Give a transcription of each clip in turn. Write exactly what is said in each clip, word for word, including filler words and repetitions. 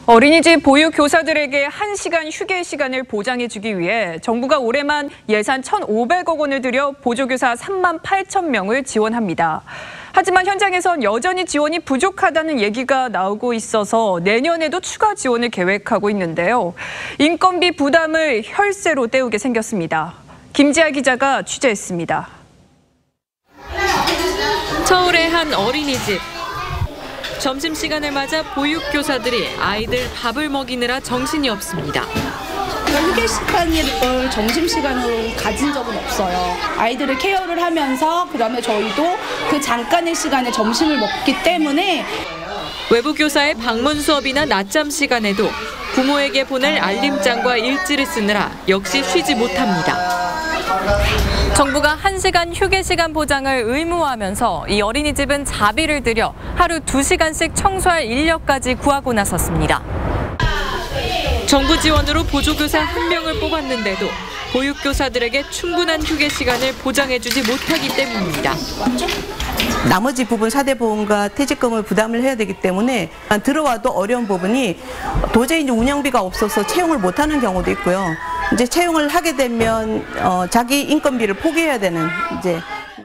어린이집 보육 교사들에게 한 시간 휴게 시간을 보장해주기 위해 정부가 올해만 예산 천오백억 원을 들여 보조교사 삼만 팔천 명을 지원합니다. 하지만 현장에선 여전히 지원이 부족하다는 얘기가 나오고 있어서 내년에도 추가 지원을 계획하고 있는데요. 인건비 부담을 혈세로 때우게 생겼습니다. 김지아 기자가 취재했습니다. 서울의 한 어린이집. 점심시간을 맞아 보육교사들이 아이들 밥을 먹이느라 정신이 없습니다. 휴게 시간을 점심시간으로 가진 적은 없어요. 아이들을 케어를 하면서 그다음에 저희도 그 잠깐의 시간에 점심을 먹기 때문에 외부교사의 방문 수업이나 낮잠 시간에도 부모에게 보낼 알림장과 일지를 쓰느라 역시 쉬지 못합니다. 정부가 한 시간 휴게 시간 보장을 의무화하면서 이 어린이집은 자비를 들여 하루 두 시간씩 청소할 인력까지 구하고 나섰습니다. 정부 지원으로 보조교사 한 명을 뽑았는데도 보육교사들에게 충분한 휴게 시간을 보장해주지 못하기 때문입니다. 나머지 부분 사대보험과 퇴직금을 부담을 해야 되기 때문에 들어와도 어려운 부분이 도저히 이제 운영비가 없어서 채용을 못하는 경우도 있고요. 이제 채용을 하게 되면 어, 자기 인건비를 포기해야 되는 이제.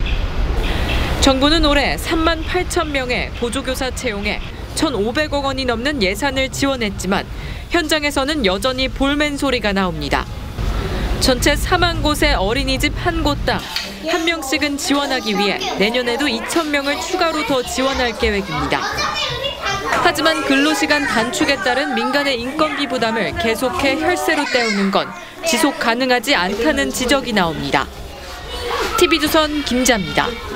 정부는 올해 삼만 팔천 명의 보조교사 채용에 천오백억 원이 넘는 예산을 지원했지만 현장에서는 여전히 볼멘 소리가 나옵니다. 전체 사만 곳의 어린이집 한 곳당 한 명씩은 지원하기 위해 내년에도 이천 명을 추가로 더 지원할 계획입니다. 하지만 근로시간 단축에 따른 민간의 인건비 부담을 계속해 혈세로 때우는 건 지속 가능하지 않다는 지적이 나옵니다. 티비조선 김자입니다.